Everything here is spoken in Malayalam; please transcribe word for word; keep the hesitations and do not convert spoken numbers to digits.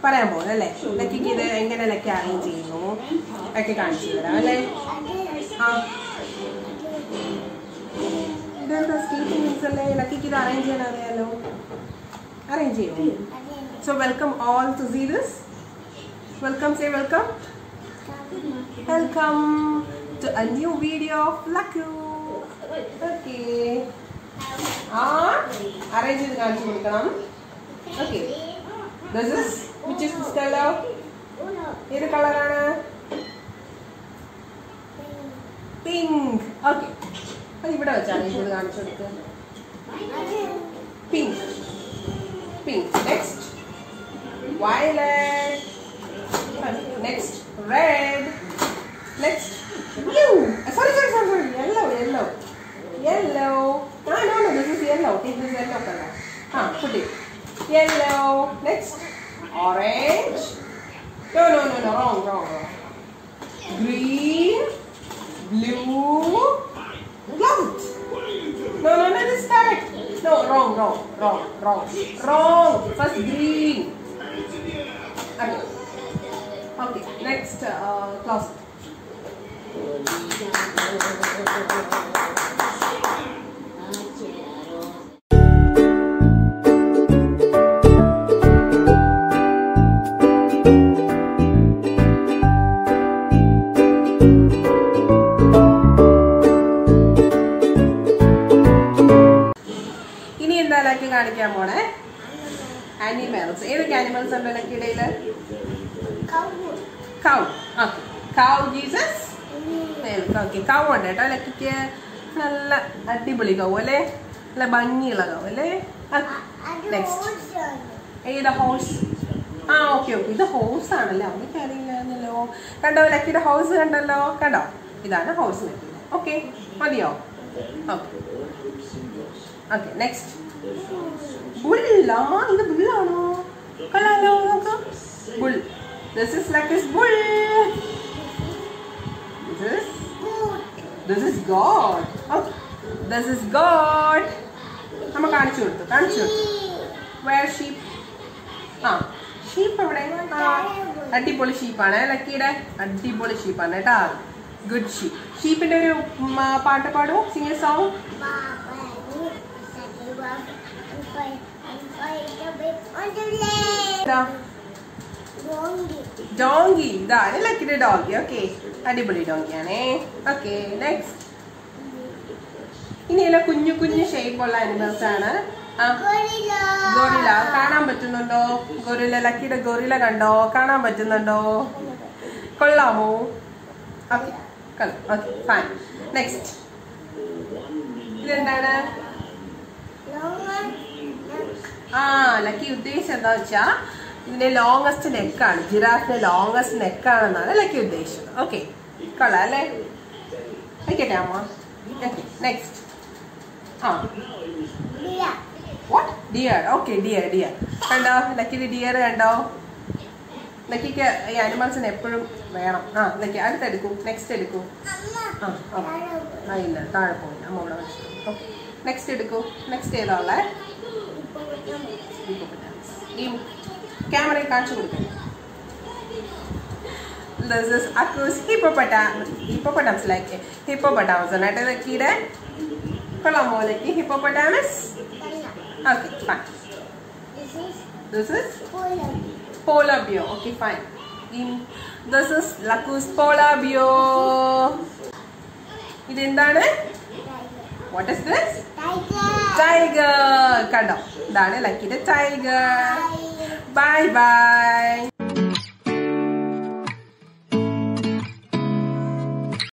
പറയാൻ പോകുന്നത് അല്ലേ? ലക്കിക്ക് ഇത് എങ്ങനെ ലക്കി അറേഞ്ച് ചെയ്യുന്നു ഒക്കെ കാണിച്ചു തരാം അല്ലേ? ആ ഇതെന്താ സ്കീറ്റിംഗ് മീൻസ് അല്ലേ? ലക്കിക്ക് ഇത് അറേഞ്ച് ചെയ്യാൻ അറിയാലോ. അറേഞ്ച് ചെയ്യും. So welcome all to see this. Welcome, say welcome. Welcome to a new video of Lakku. Okay, ആ അറേഞ്ച് ചെയ്ത് കാണിച്ചു കൊടുക്കണം. Okay, this is which is this color? ഏത് കളറാണ്? പിങ്ക്. ഓക്കെ, അത് ഇവിടെ വെച്ചാണ് ഇത് കാണിച്ചു കൊടുക്കുക. Pink, pink. Next violet. Next red. Next blue. Sorry sorry sorry sorry yellow yellow yellow. No no no, this is yellow. Take this yellow color. Ah, put it. Yellow. Next orange. No no no no, wrong wrong wrong. Green. Blue. Cloud. No no no, this is correct. No, wrong wrong wrong wrong wrong. First green. Okay. Okay. Next uh, cloud. ഇനി എന്താ ലക്കി കാണിക്കാൻ പോണേ? ആനിമൽസ്. ഏതൊക്കെ ആനിമൽസ് ഉണ്ട് ലക്കിടയില്? കൗ. കൗ ജീസസ്. ഓക്കെ, കൗ ഉണ്ട് കേട്ടോ ലക്കിക്ക്. നല്ല അടിപൊളി കൗ അല്ലേ? നല്ല ഭംഗിയുള്ള കൗ അല്ലേ? നെക്സ്റ്റ് ഏത് ഹോഴ്സ്? ആ ഓക്കെ ഓക്കെ, ഇത് ഹോഴ്സ് ആണല്ലേ? അമ്മയ്ക്ക് അറിയില്ലാന്നല്ലോ. കണ്ടോ ലക്കിയുടെ ഹൗസ് കണ്ടല്ലോ? കണ്ടോ? ഇതാണ് ഹൗസ് ലക്കിയുടെ. ഓക്കെ, മതിയോ? Okay okay. നെക്സ്റ്റ് ബുള്ള. ഇത് ബുള്ളാണോ? കണ്ടോ നോക്ക്. Bull. This is Lucky's bull. This is this is God. Okay. This is God. നമ്മ കാണിച്ചു കൊടുത്തു കാണിച്ചു കൊടുത്തു. Where sheep? ആ ഷീപ്പ് എവിടെ? ആ അടിപൊളി ഷീപ്പാണ് ലക്കിയുടെ. അടിപൊളി ഷീപ്പാണ് കേട്ടാ. Good sheep. ഷീപ്പിന്റെ ഒരു പാട്ട് പാടൂ. Sing a song. ഡോങ്കി. ഇതാണ് ലക്കിയുടെ ഡോങ്കി. ഓക്കെ, അടിപൊളി ഡോങ്കിയാണേ. Okay, next. ഇനിയെല്ലാം കുഞ്ഞു കുഞ്ഞു ഷേപ്പുള്ള അനിമൽസ് ആണ്. ഗോറില. കാണാൻ പറ്റുന്നുണ്ടോ? ഗോറില. ലക്കിയുടെ ഗോറില കണ്ടോ? കാണാൻ പറ്റുന്നുണ്ടോ? കൊള്ളാമോ? Okay okay fine. നെക്സ്റ്റ് ഇതെന്താണ്? ആ ലക്കി ഉദ്ദേശം എന്താ വെച്ചാ ഇതിന്റെ ലോങ്ങസ്റ്റ് നെക്കാണ്. ജിറാഫിന്റെ ലോങ്ങസ്റ്റ് നെക്കാണെന്നാണ് ലക്കി ഉദ്ദേശിച്ചത്. ഓക്കെ, കൊള്ളാം അല്ലേ? ആയിക്കട്ടെ അമ്മ. Okay, next. ആ what? Dear. Okay, dear dear കണ്ടോ? ലക്കിന്റെ ഡിയർ കണ്ടോ? ലക്കിക്ക് ഈ അനിമൽസിന് എപ്പോഴും വേണം. ആ ലക്കി അടുത്തെടുക്കൂ. നെക്സ്റ്റ് എടുക്കൂ. ആ ആ ഇല്ല, താഴെ പോയില്ല. അമ്മ ഇവിടെ വെച്ചു. ഓക്കെ, നെക്സ്റ്റ് എടുക്കൂ. നെക്സ്റ്റ് ഏതാ ഉള്ളേ? ഈ ക്യാമറയിൽ കാണിച്ചു കൊടുക്കും. This is Akku's hippopotamus. Hippopotamus like hippopotamus. And that is the കൊള്ളാമോ Lucky? Hippopotamus. Okay fine. This is polar bear. Okay fine. This is Lakku's polar bear. ഇതെന്താണ്? What is this? Tiger. കണ്ടോ? ഇതാണ് ലക്കിയുടെ ടൈഗർ. Bye bye.